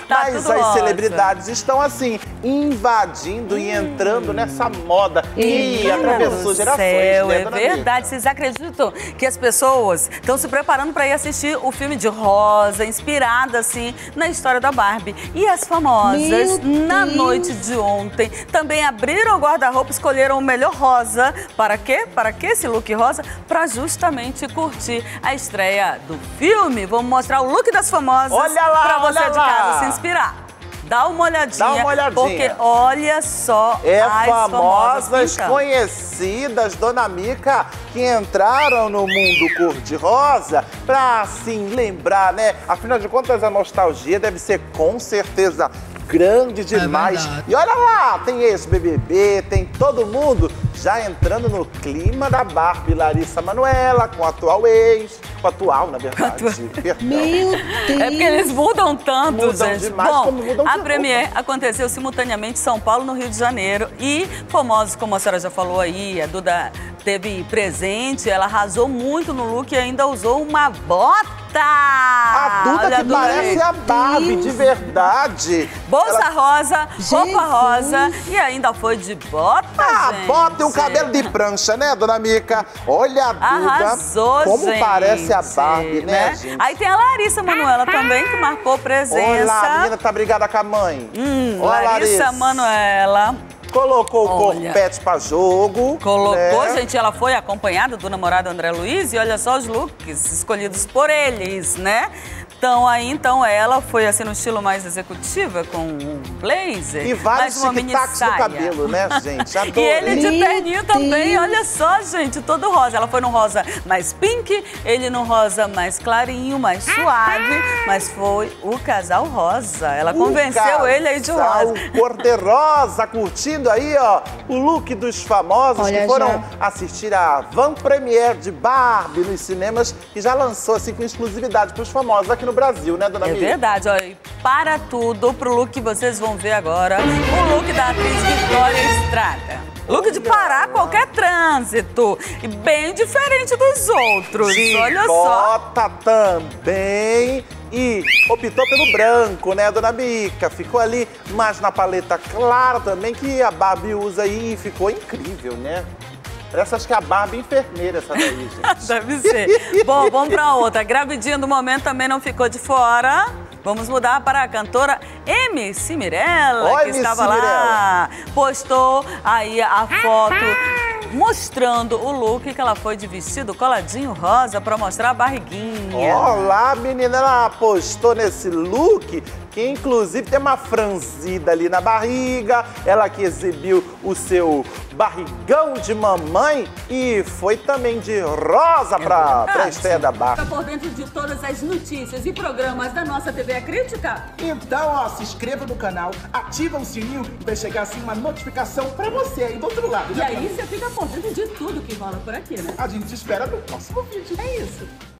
Mas as celebridades estão assim, invadindo e entrando nessa moda que atravessou gerações. É verdade, vocês acreditam que as pessoas estão se preparando para ir assistir o filme de Rosa, inspirada assim na história da Barbie. E as famosas, na noite de ontem, também abriram o guarda-roupa, escolheram o melhor rosa. Para quê? Para que esse look rosa? Para justamente curtir a estreia do filme. Vamos mostrar o look das famosas para você de casa se inspirar. Dá uma olhadinha, porque olha só as famosas conhecidas, Dona Mica, que entraram no mundo cor-de-rosa pra, assim, lembrar, né? Afinal de contas, a nostalgia deve ser, com certeza, grande demais. E olha lá, tem ex-BBB, tem todo mundo já entrando no clima da Barbie, Larissa Manoela, com a atual ex, com a atual, na verdade. Meu Deus! É porque eles mudam tanto, gente. Demais, bom, como mudam a premiere aconteceu simultaneamente em São Paulo, no Rio de Janeiro. E famosos, como a senhora já falou aí, a Duda teve presente, ela arrasou muito no look e ainda usou uma bota. A Duda que parece a Barbie, de verdade. Bolsa rosa, roupa rosa e ainda foi de bota, gente. Bota e um cabelo de prancha, né, Dona Mica? Olha a Duda, arrasou, como gente, parece a Barbie, né, gente? Aí tem a Larissa Manoela também, que marcou presença. Olha lá, a menina tá brigada com a mãe. Larissa Manoela. Colocou o corpete pra jogo. Colocou, gente, ela foi acompanhada do namorado André Luiz e olha só os looks escolhidos por eles, né? Então ela foi assim no estilo mais executiva, com um blazer. E vários tic-tacs no cabelo, né, gente? Adorei. E ele de terninho também, olha só, gente, todo rosa. Ela foi no rosa mais pink, ele no rosa mais clarinho, mais suave, mas foi o casal rosa. Ela convenceu ele aí de rosa. Cor-de-rosa, curtindo aí, ó, o look dos famosos que foram assistir a van premiere de Barbie nos cinemas e já lançou assim com exclusividade para os famosos aqui no Brasil, né, Dona Mica? É verdade, ó, e para tudo, pro look que vocês vão ver agora, o look da atriz Vitória Estrada. Look de parar qualquer trânsito, e bem diferente dos outros, olha só. Bota também e optou pelo branco, né, Dona Mica? Ficou ali, mas na paleta clara também, que a Barbie usa aí e ficou incrível, né? Parece, acho que é a Barbie enfermeira essa daí, gente. Deve ser. Bom, vamos pra outra. Gravidinha do momento também não ficou de fora. Vamos mudar para a cantora MC Mirella, que estava lá. Postou aí a foto mostrando o look que ela foi de vestido coladinho rosa para mostrar a barriguinha. Olá, menina, ela postou nesse look que inclusive tem uma franzida ali na barriga. Ela que exibiu o seu barrigão de mamãe e foi também de rosa para a estreia da Barbie. Fica por dentro de todas as notícias e programas da nossa TV Crítica? Então, ó, se inscreva no canal, ativa o sininho e vai chegar assim uma notificação pra você aí do outro lado. E aí você fica por dentro de tudo que rola por aqui, né? A gente te espera no próximo vídeo. É isso.